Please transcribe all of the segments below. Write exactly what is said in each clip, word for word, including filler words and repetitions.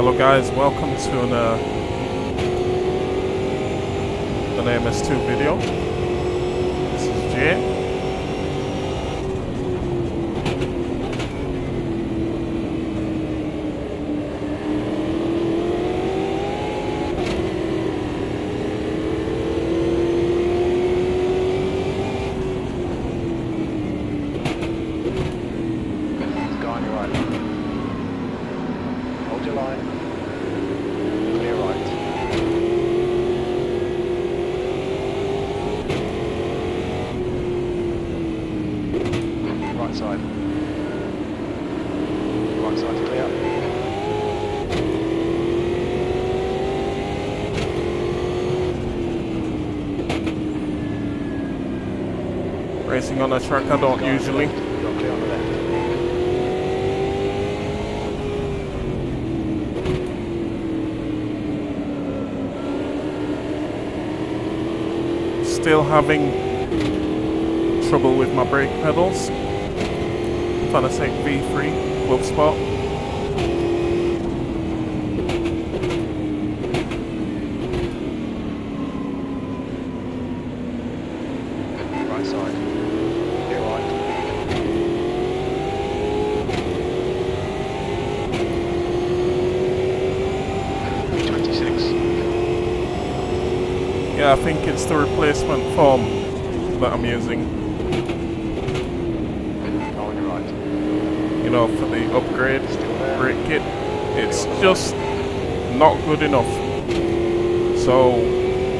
Hello guys, welcome to an, uh, an A M S two video. This is Jay. Side. Right side clear. Racing on a track I don't usually. You're clear on the left. Still having trouble with my brake pedals. Trying to take V three, glove spot. Right side. Clear right. twenty-six. Yeah, I think it's the replacement form that I'm using. You know, for the upgrade brake kit, it's just not good enough. So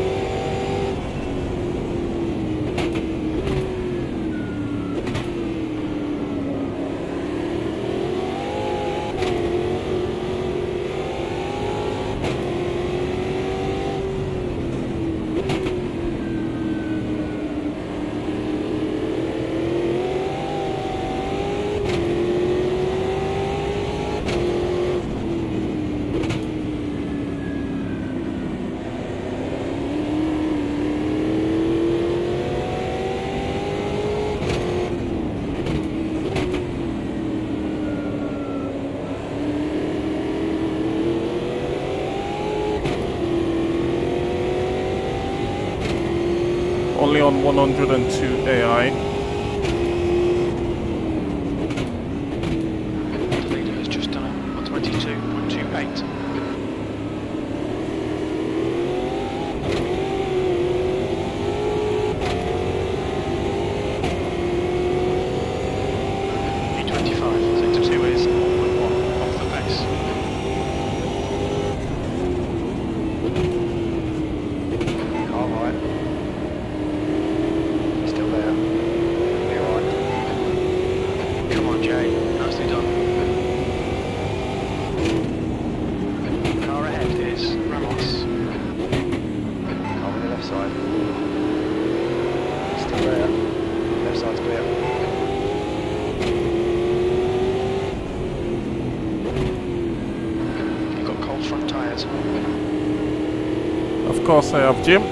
only on one hundred two A I. The leader has just done a one twenty-two point two eight. E twenty-five, sector two is one one off the pace. Car right. Nicely done. Car ahead is Ramos. Car on the left side. Still there. Left side's clear. You've got cold front tyres. Of course I have, Jim.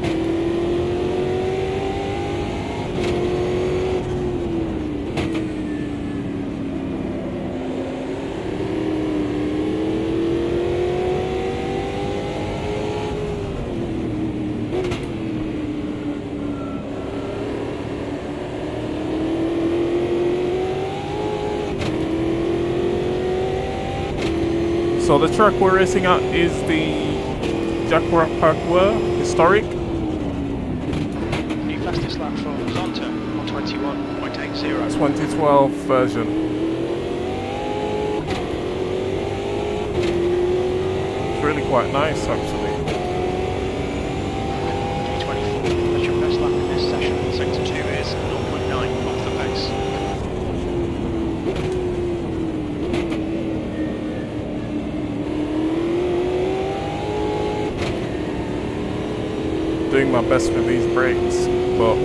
So the track we're racing at is the Jacarepaguá Historic. New fastest lap for Zonta, one twenty-one point eight zero. twenty twelve version. It's really quite nice actually. G twenty-four, that's your best lap in this session. Sector two is zero point nine off the pace. Doing my best with these brakes, but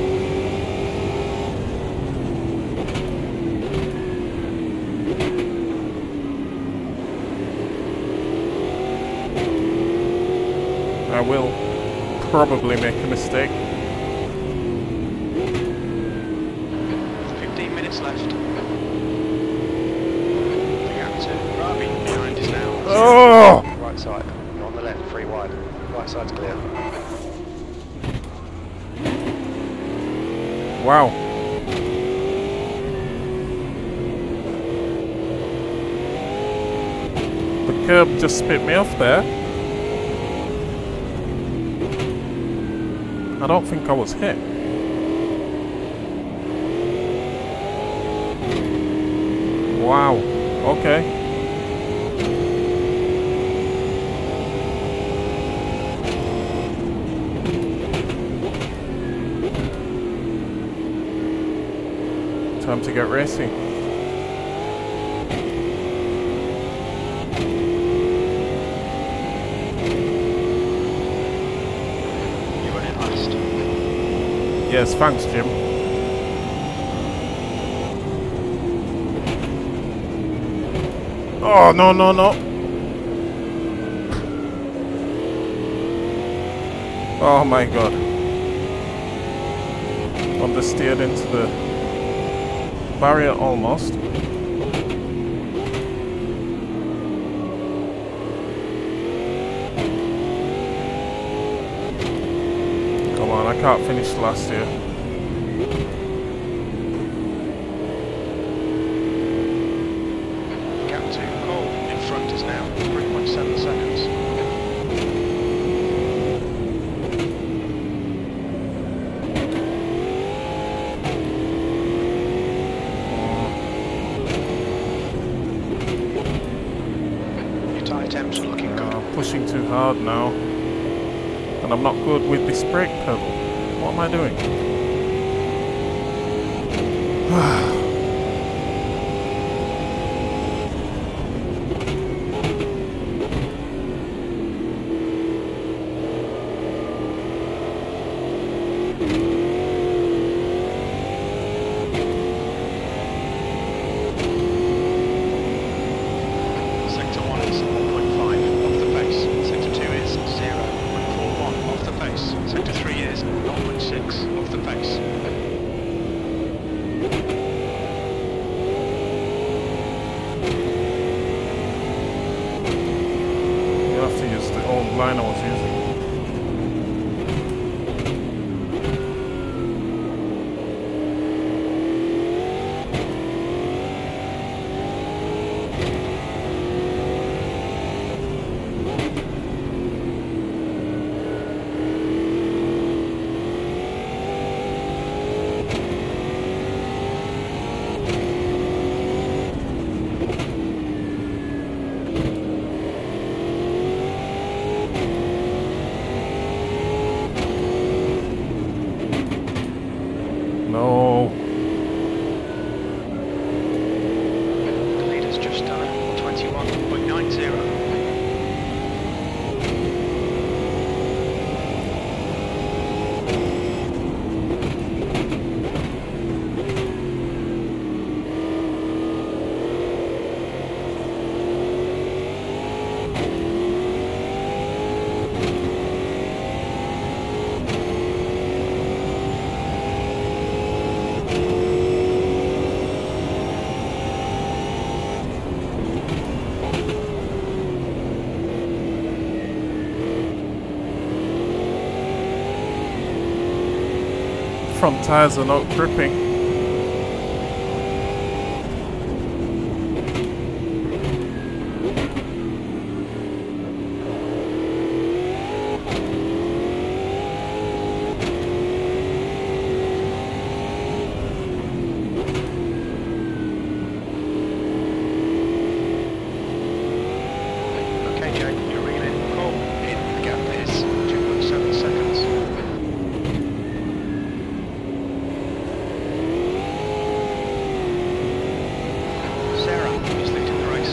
I will probably make a mistake. fifteen minutes left. The gap to Ravi behind is now Oh! Right side. You're on the left, three wide. Right side's clear. Wow. The curb just spit me off there. I don't think I was hit. Wow. Okay. Time to get racing. You run it last. Yes, thanks, Jim. Oh, no, no, no. Oh my god. Understeered into the barrier almost. Come on, I can't finish last year. Gap two, Cole, in front is now three point seven seconds. Your tyre temps are looking good. I'm pushing too hard now. And I'm not good with this brake pedal. What am I doing? Sector one is one point five off the pace. Sector two is zero point four one off the pace. Sector three is zero point six off the pace. You have to use the old line I was using. No. The leader's just done it, twenty-one point nine zero. Front tyres are not gripping. Okay, Jay, you're ringing in. Cole, in. The gap is two point seven seconds. Sarah is leading the race.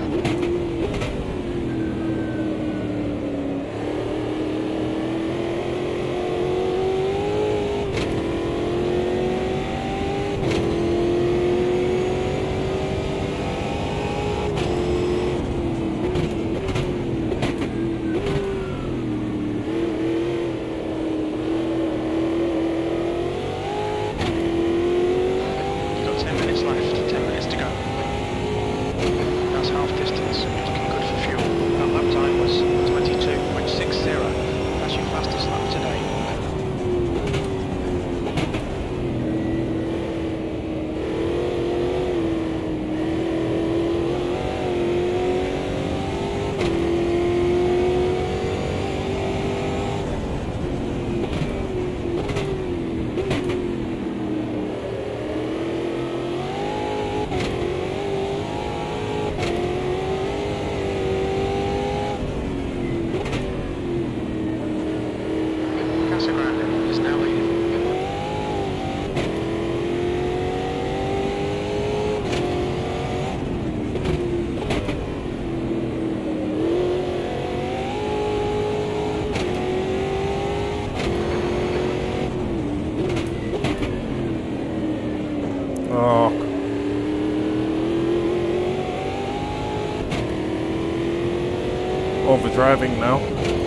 You've got ten minutes left, ten minutes to go. That's half distance, looking good for fuel. Fuck. Overdriving now.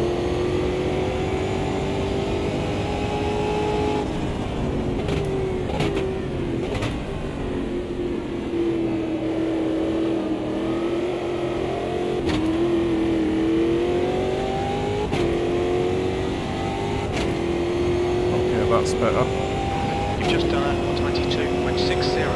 Okay, that's better. You've just done a twenty-two point six zero.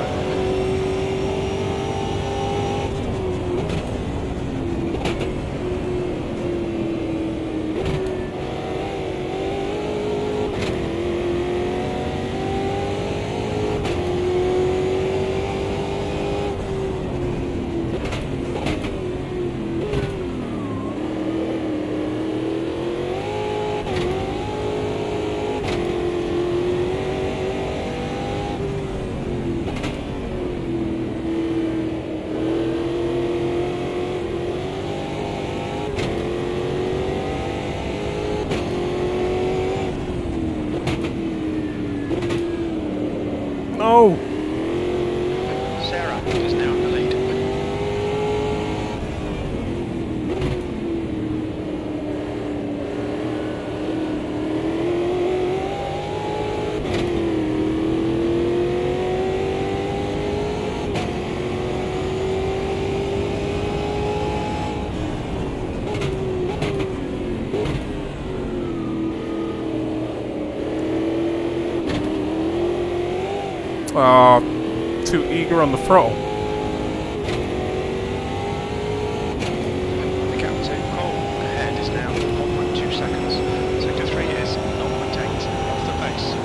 No! Sarah is now in the lead. Ah, too eager on the throttle. The gap to Cole ahead is now one point two seconds. Sector three is zero point eight off the pace.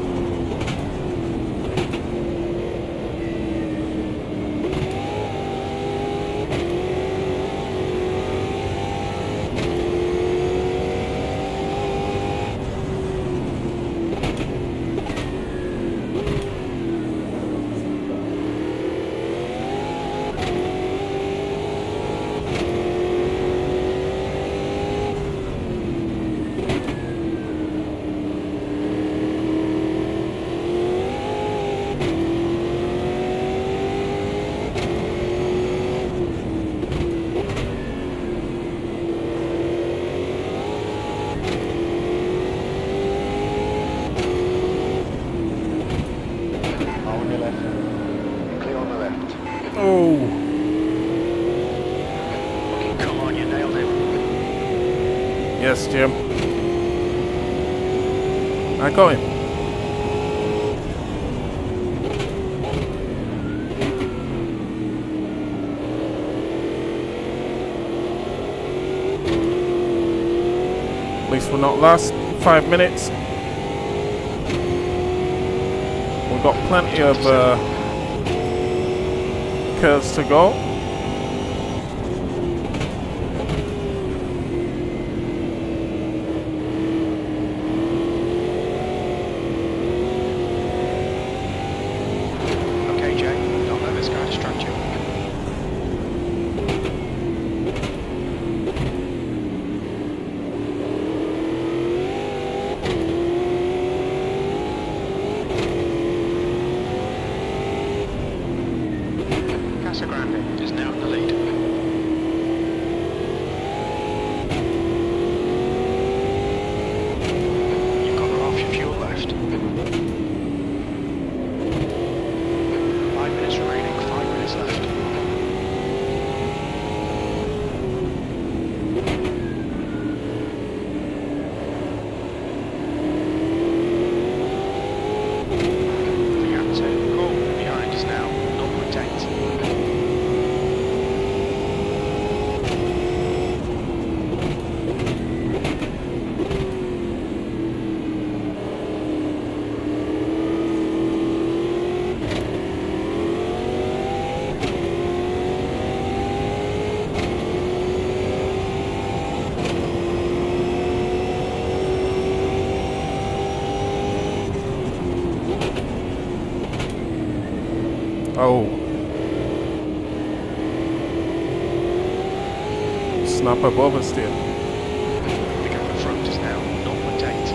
Oh, Come on, you nailed it. yes, Jim. I got him. At least we're not last five minutes. We've got plenty of uh, curves to go. Okay, Jay, don't let this guy distract you. Grande is now in the lead. You've got half your fuel left. Five minutes remaining, five minutes left. The gap to Cole behind is now zero point eight. Oh. Snap above us there. The gap in front is now zero point eight.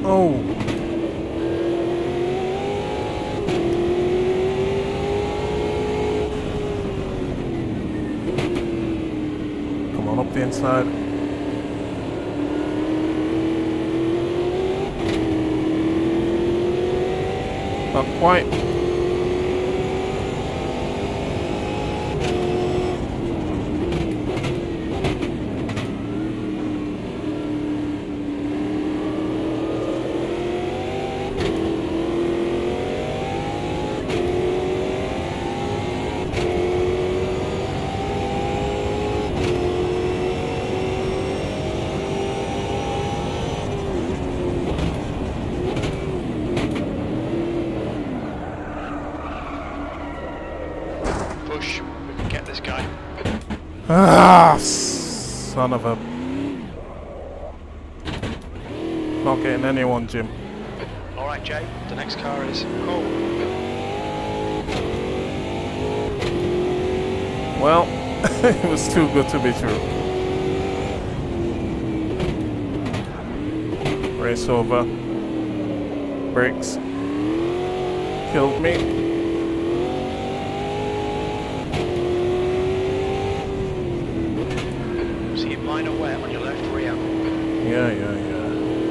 Oh. Come on up the inside. Not quite. Push. We can get this guy. Ah, son of a... Not getting anyone, Jim. Alright, Jay. The next car is Cole. Well, it was too good to be true. Race over. Brakes. Killed me. See minor wear on your left rear. Yeah, yeah, yeah.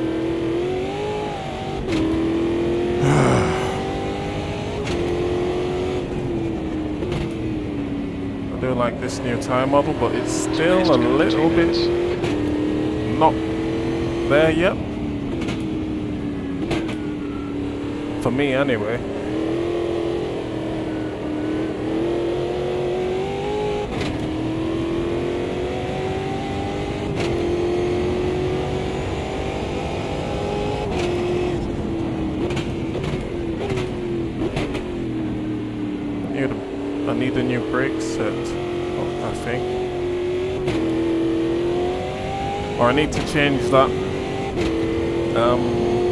I do like this new tire model, but it's still a little bit not there yet. For me, anyway. I need a new brake set, I think. Or I need to change that um,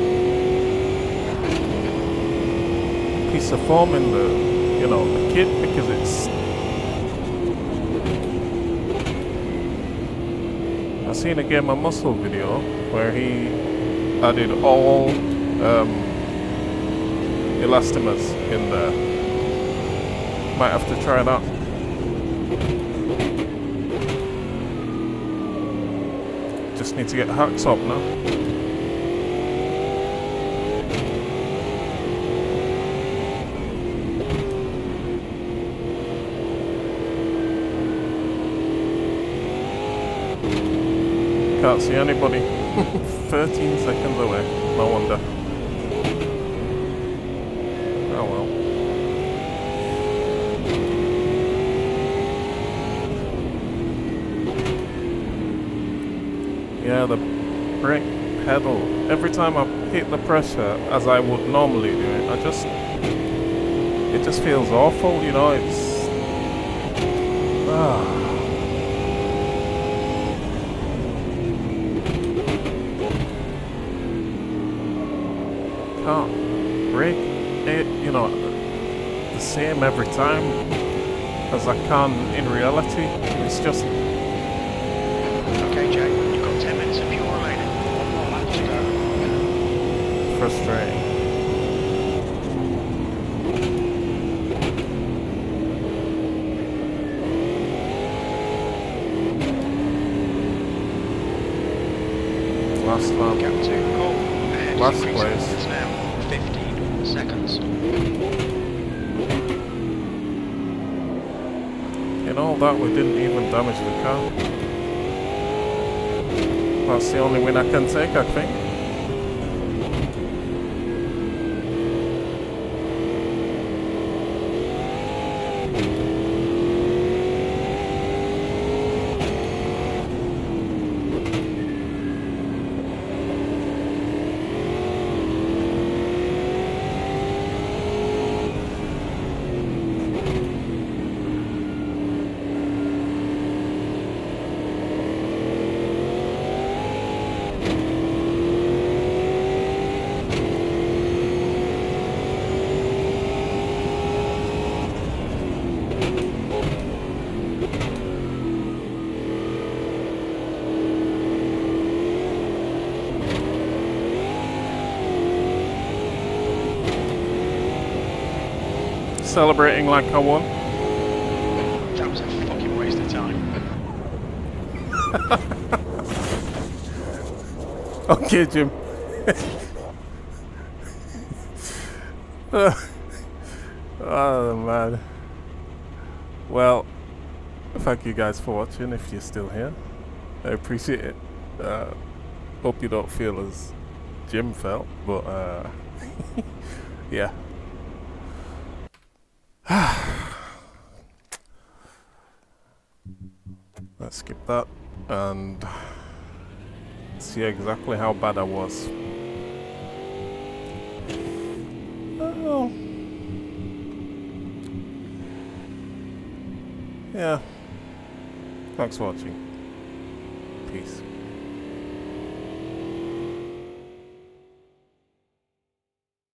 piece of foam in the, you know, the kit, because it's... I seen a Game of Muscle video where he added all um, elastomers in there. Might have to try that. Just need to get hacks up now. Can't see anybody. thirteen seconds away. No wonder. Oh well. Yeah, the brake pedal, every time I hit the pressure as I would normally do it, I just, it just feels awful, you know, it's, ah. Can't brake it, you know, the same every time as I can in reality. It's just... Okay, Jay. ten minutes of fuel remaining. One more lap to go. Frustrating. Last lap. Gap two, Cole. Ahead Last increasing. place. It's now fifteen seconds. In all that, we didn't even damage the car. That's the only win I can take, I think. celebrating like I won. That was a fucking waste of time. Okay, Jim. Oh man. Well, thank you guys for watching. If you're still here, I appreciate it. Uh, hope you don't feel as Jim felt, but uh, yeah. Let's skip that and see exactly how bad I was. Oh. Yeah. Thanks for watching. Peace.